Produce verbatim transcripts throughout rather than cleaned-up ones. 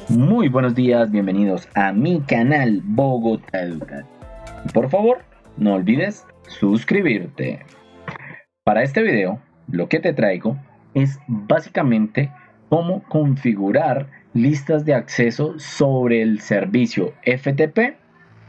Muy buenos días, bienvenidos a mi canal Bogotá Educa. Por favor, no olvides suscribirte. Para este video, lo que te traigo es básicamente cómo configurar listas de acceso sobre el servicio F T P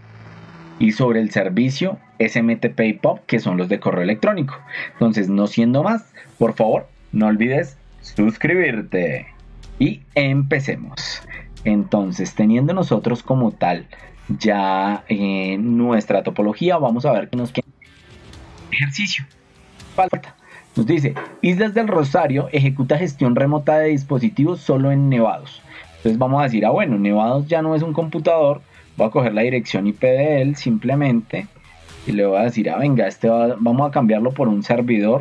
y sobre el servicio S M T P y P O P, que son los de correo electrónico. Entonces, no siendo más, por favor, no olvides suscribirte. Y empecemos. Entonces, teniendo nosotros como tal ya eh, nuestra topología, vamos a ver que nos queda ejercicio. Falta. Nos dice, Islas del Rosario ejecuta gestión remota de dispositivos solo en nevados. Entonces vamos a decir, ah bueno, nevados ya no es un computador, voy a coger la dirección I P de él simplemente y le voy a decir, ah venga, este va, vamos a cambiarlo por un servidor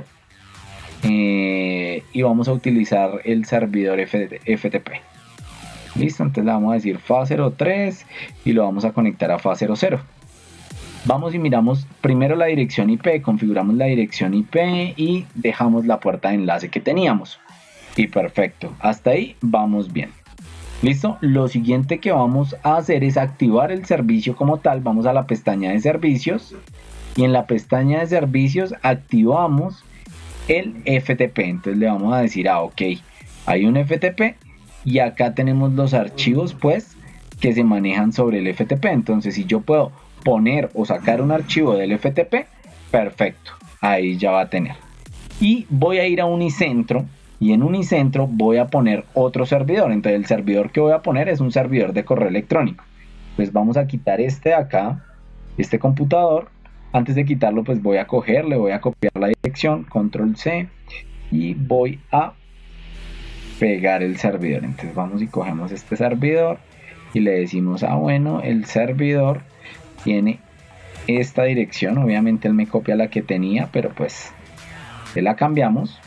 eh, y vamos a utilizar el servidor F T P. Listo, entonces le vamos a decir F A cero tres y lo vamos a conectar a F A cero cero. Vamos y miramos primero la dirección I P, configuramos la dirección I P y dejamos la puerta de enlace que teníamos. Y perfecto, hasta ahí vamos bien. Listo, lo siguiente que vamos a hacer es activar el servicio como tal. Vamos a la pestaña de servicios y en la pestaña de servicios activamos el F T P. Entonces le vamos a decir, ah ok, hay un F T P y acá tenemos los archivos pues que se manejan sobre el F T P. Entonces si yo puedo poner o sacar un archivo del F T P, perfecto, ahí ya va a tener. Y voy a ir a Unicentro y en Unicentro voy a poner otro servidor. Entonces el servidor que voy a poner es un servidor de correo electrónico. Pues vamos a quitar este de acá, este computador. Antes de quitarlo pues voy a coger, le voy a copiar la dirección, control C y voy a pegar el servidor. Entonces vamos y cogemos este servidor y le decimos, ah bueno, el servidor tiene esta dirección. Obviamente él me copia la que tenía, pero pues se la cambiamos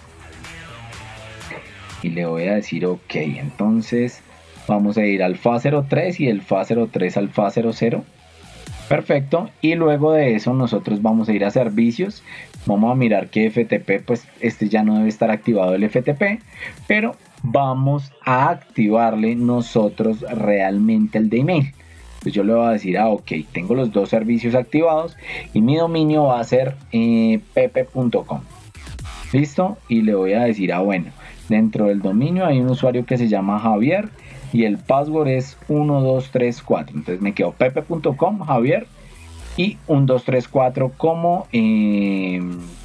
y le voy a decir ok. Entonces vamos a ir al F A cero tres y el F A cero tres al F A cero cero. Perfecto, y luego de eso nosotros vamos a ir a servicios. Vamos a mirar que F T P, pues este ya no debe estar activado el F T P, pero vamos a activarle nosotros realmente el de email. Pues yo le voy a decir, ah ok, tengo los dos servicios activados y mi dominio va a ser eh, pepe punto com. Listo, y le voy a decir, ah bueno, dentro del dominio hay un usuario que se llama Javier y el password es uno dos tres cuatro. Entonces me quedo pepe punto com, Javier, y uno dos tres cuatro como eh,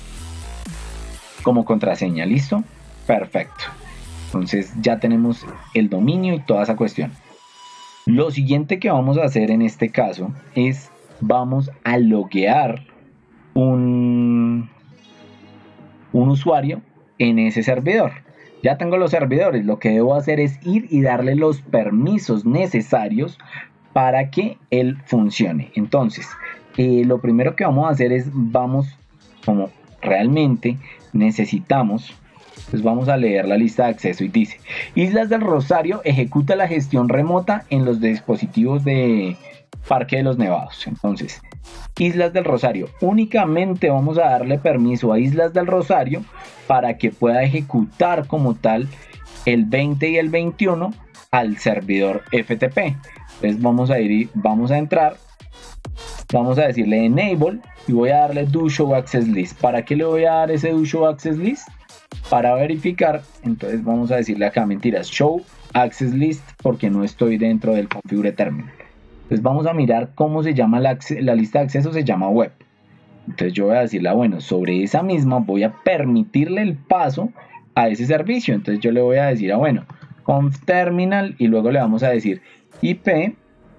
como contraseña. Listo, perfecto. Entonces ya tenemos el dominio y toda esa cuestión. Lo siguiente que vamos a hacer en este caso es vamos a loguear un, un usuario en ese servidor. Ya tengo los servidores, lo que debo hacer es ir y darle los permisos necesarios para que él funcione. Entonces, eh, lo primero que vamos a hacer es, vamos, como realmente necesitamos, pues vamos a leer la lista de acceso y dice, Islas del Rosario ejecuta la gestión remota en los dispositivos de Parque de los Nevados. Entonces, Islas del Rosario, únicamente vamos a darle permiso a Islas del Rosario para que pueda ejecutar como tal el veinte y el veintiuno al servidor F T P. Entonces vamos a ir y vamos a entrar, vamos a decirle enable y voy a darle do show access list. ¿Para qué le voy a dar ese do show access list? Para verificar. Entonces vamos a decirle acá, mentiras, show access list, porque no estoy dentro del configure terminal. Entonces vamos a mirar cómo se llama la, la lista de acceso, se llama web. Entonces yo voy a decirle, bueno, sobre esa misma voy a permitirle el paso a ese servicio. Entonces yo le voy a decir, ah, bueno, conf terminal y luego le vamos a decir I P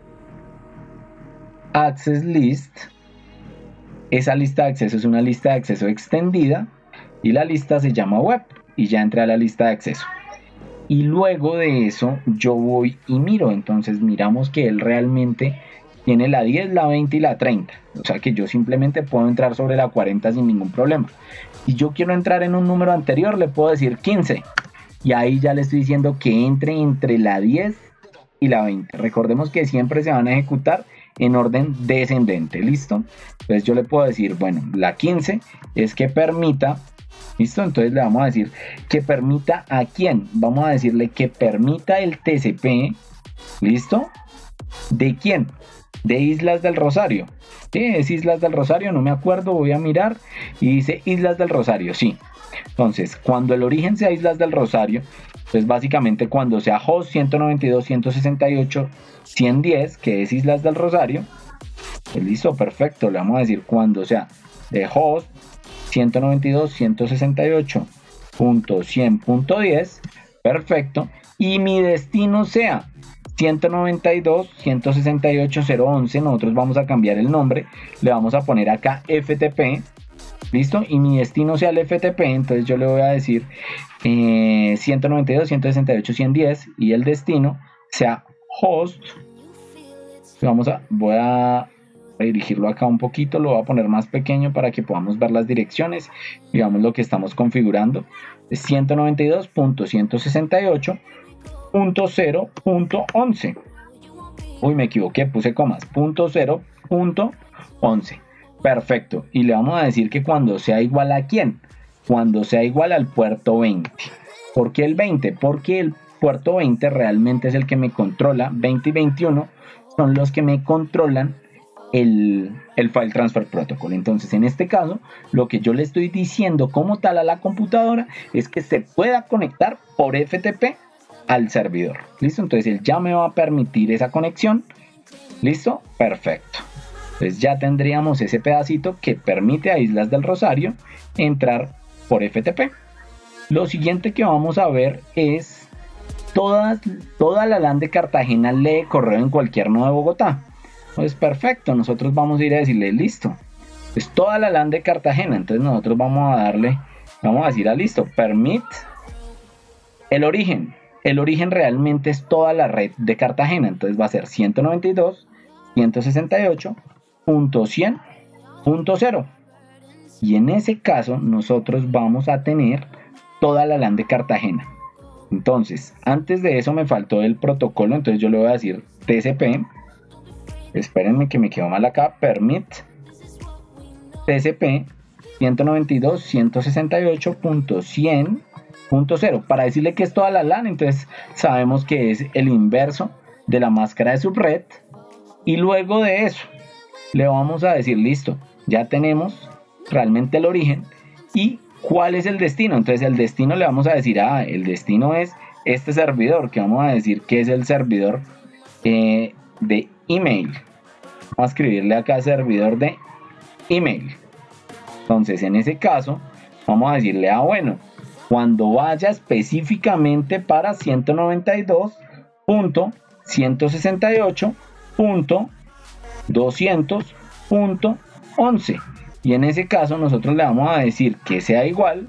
access list. Esa lista de acceso es una lista de acceso extendida y la lista se llama web y ya entré a la lista de acceso. Y luego de eso yo voy y miro. Entonces miramos que él realmente tiene la diez, la veinte y la treinta. O sea que yo simplemente puedo entrar sobre la cuarenta sin ningún problema. Si yo quiero entrar en un número anterior, le puedo decir quince. Y ahí ya le estoy diciendo que entre entre la diez y la veinte. Recordemos que siempre se van a ejecutar en orden descendente. ¿Listo? Entonces yo le puedo decir, bueno, la quince es que permita ¿Listo? Entonces le vamos a decir que permita a quién. Vamos a decirle que permita el T C P ¿Listo? ¿De quién? De Islas del Rosario. ¿Sí? ¿Es Islas del Rosario? No me acuerdo, voy a mirar. Y dice Islas del Rosario, sí. Entonces, cuando el origen sea Islas del Rosario, pues básicamente cuando sea host ciento noventa y dos, ciento sesenta y ocho, ciento diez, que es Islas del Rosario, pues listo, perfecto. Le vamos a decir cuando sea de host ciento noventa y dos, ciento sesenta y ocho punto cien punto diez, perfecto. Y mi destino sea ciento noventa y dos, ciento sesenta y ocho, cero once, nosotros vamos a cambiar el nombre, le vamos a poner acá F T P, listo, y mi destino sea el F T P, entonces yo le voy a decir eh, ciento noventa y dos, ciento sesenta y ocho, ciento diez, y el destino sea host. Vamos a, voy a dirigirlo acá un poquito, lo voy a poner más pequeño para que podamos ver las direcciones, digamos lo que estamos configurando, es ciento noventa y dos punto ciento sesenta y ocho punto cero punto once. Uy, me equivoqué, puse comas. Punto cero punto once. Perfecto. Y le vamos a decir que cuando sea igual a quién, cuando sea igual al puerto veinte. ¿Por qué el veinte? Porque el puerto veinte realmente es el que me controla. veinte y veintiuno son los que me controlan el, el File Transfer Protocol. Entonces, en este caso, lo que yo le estoy diciendo como tal a la computadora es que se pueda conectar por F T P al servidor. ¿Listo? Entonces él ya me va a permitir esa conexión. ¿Listo? Perfecto. Entonces ya tendríamos ese pedacito que permite a Islas del Rosario entrar por F T P. Lo siguiente que vamos a ver es todas, toda la LAN de Cartagena lee correo en cualquier nodo de Bogotá. Entonces perfecto, nosotros vamos a ir a decirle listo. Es toda la LAN de Cartagena. Entonces nosotros vamos a darle, vamos a decir a listo, permit el origen. El origen realmente es toda la red de Cartagena, entonces va a ser ciento noventa y dos, ciento sesenta y ocho punto cien punto cero. Y en ese caso nosotros vamos a tener toda la LAN de Cartagena. Entonces, antes de eso me faltó el protocolo, entonces yo le voy a decir T C P. Espérenme que me quedó mal acá, permit T C P ciento noventa y dos, ciento sesenta y ocho punto cien punto cero para decirle que es toda la LAN. Entonces sabemos que es el inverso de la máscara de subred, y luego de eso le vamos a decir listo, ya tenemos realmente el origen y cuál es el destino. Entonces el destino le vamos a decir, ah, el destino es este servidor, que vamos a decir que es el servidor eh, de email. Vamos a escribirle acá servidor de email. Entonces en ese caso vamos a decirle, ah, bueno, cuando vaya específicamente para ciento noventa y dos punto ciento sesenta y ocho punto doscientos punto once, y en ese caso nosotros le vamos a decir que sea igual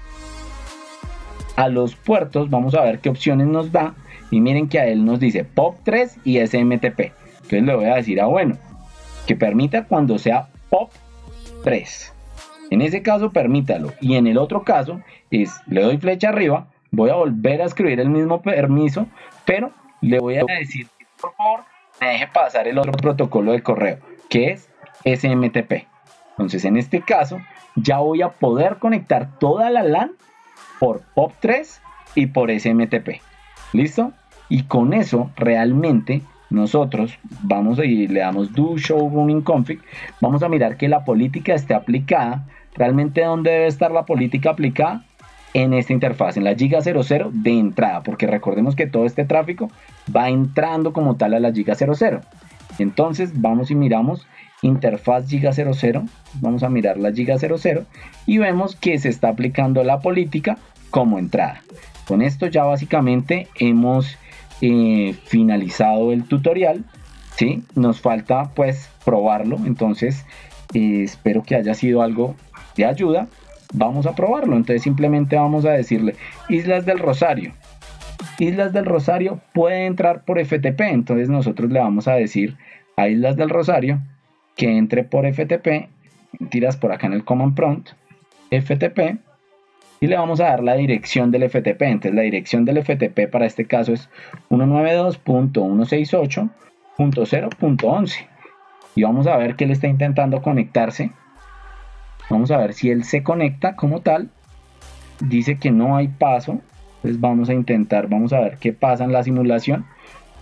a los puertos. Vamos a ver qué opciones nos da, y miren que a él nos dice P O P tres y S M T P. Entonces le voy a decir, ah, bueno, que permita cuando sea P O P tres. En ese caso permítalo, y en el otro caso es, le doy flecha arriba, voy a volver a escribir el mismo permiso, pero le voy a decir que por favor me deje pasar el otro protocolo de correo, que es S M T P. Entonces en este caso ya voy a poder conectar toda la LAN por P O P tres y por S M T P. ¿Listo? Y con eso realmente nosotros vamos a ir, le damos do show running config, vamos a mirar que la política esté aplicada. Realmente, ¿dónde debe estar la política aplicada? En esta interfaz, en la giga cero cero de entrada, porque recordemos que todo este tráfico va entrando como tal a la giga cero cero. Entonces vamos y miramos interfaz giga cero cero, vamos a mirar la giga cero cero y vemos que se está aplicando la política como entrada. Con esto ya básicamente hemos eh, finalizado el tutorial, ¿sí? Nos falta pues probarlo, entonces eh, espero que haya sido algo de ayuda. Vamos a probarlo. Entonces simplemente vamos a decirle Islas del Rosario. Islas del Rosario puede entrar por F T P. Entonces nosotros le vamos a decir a Islas del Rosario que entre por F T P. Tiras por acá en el command prompt F T P y le vamos a dar la dirección del F T P. Entonces la dirección del F T P para este caso es ciento noventa y dos punto ciento sesenta y ocho punto cero punto once, y vamos a ver que él está intentando conectarse. Vamos a ver si él se conecta como tal. Dice que no hay paso. Entonces vamos a intentar, vamos a ver qué pasa en la simulación.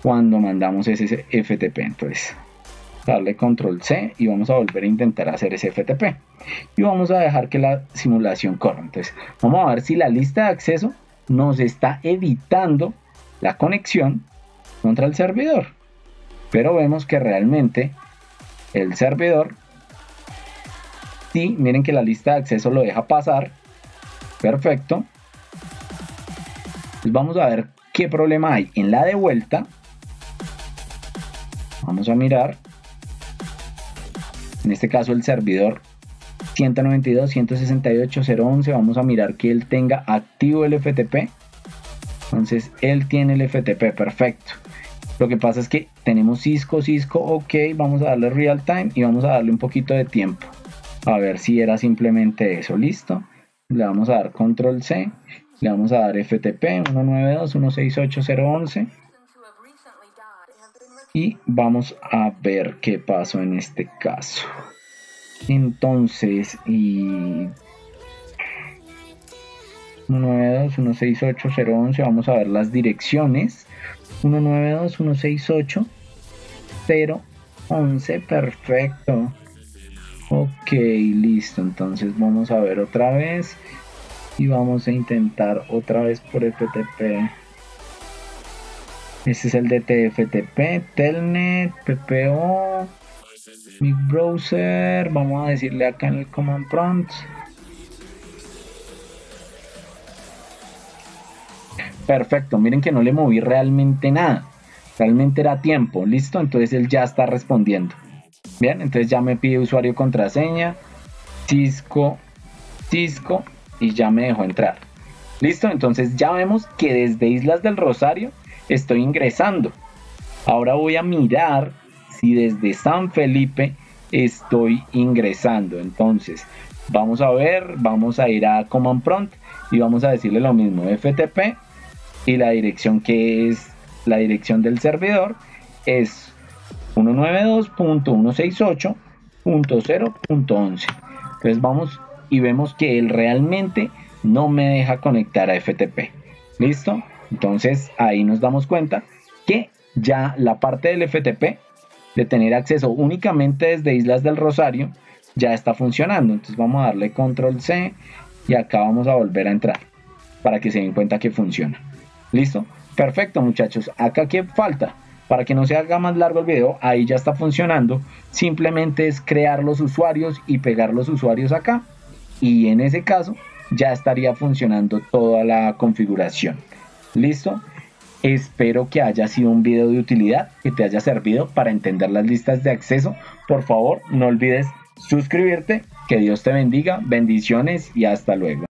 cuando mandamos ese F T P. Entonces darle control C y vamos a volver a intentar hacer ese F T P y vamos a dejar que la simulación corra. Entonces vamos a ver si la lista de acceso nos está evitando la conexión contra el servidor, pero vemos que realmente el servidor sí, miren que la lista de acceso lo deja pasar. Perfecto. Pues vamos a ver qué problema hay en la de vuelta. Vamos a mirar. En este caso el servidor ciento noventa y dos punto ciento sesenta y ocho punto cero once, vamos a mirar que él tenga activo el F T P. Entonces él tiene el F T P, perfecto. Lo que pasa es que tenemos Cisco, Cisco, ok, vamos a darle real time y vamos a darle un poquito de tiempo. A ver si era simplemente eso, listo. Le vamos a dar control C, le vamos a dar F T P uno nueve dos punto uno seis ocho punto cero once. Y vamos a ver qué pasó en este caso. Entonces, y uno nueve dos punto uno seis ocho punto cero once, vamos a ver las direcciones. uno nueve dos punto uno seis ocho punto cero once, perfecto. Ok, listo. Entonces vamos a ver otra vez y vamos a intentar otra vez por F T P. Este es el de T F T P, Telnet, P P O, mi browser. Vamos a decirle acá en el command prompt. Perfecto, miren que no le moví realmente nada. Realmente era tiempo, listo. Entonces él ya está respondiendo. Bien, entonces ya me pide usuario y contraseña, Cisco, Cisco y ya me dejó entrar. Listo, entonces ya vemos que desde Islas del Rosario estoy ingresando. Ahora voy a mirar si desde San Felipe estoy ingresando. Entonces vamos a ver, vamos a ir a command prompt y vamos a decirle lo mismo, F T P, y la dirección que es la dirección del servidor es uno nueve dos punto uno seis ocho punto cero punto once. Entonces vamos y vemos que él realmente no me deja conectar a F T P. ¿Listo? Entonces ahí nos damos cuenta que ya la parte del F T P de tener acceso únicamente desde Islas del Rosario ya está funcionando. Entonces vamos a darle control C y acá vamos a volver a entrar para que se den cuenta que funciona. ¿Listo? Perfecto, muchachos. Acá qué falta. Para que no se haga más largo el video, ahí ya está funcionando. Simplemente es crear los usuarios y pegar los usuarios acá. Y en ese caso ya estaría funcionando toda la configuración. ¿Listo? Espero que haya sido un video de utilidad, que te haya servido para entender las listas de acceso. Por favor, no olvides suscribirte. Que Dios te bendiga. Bendiciones y hasta luego.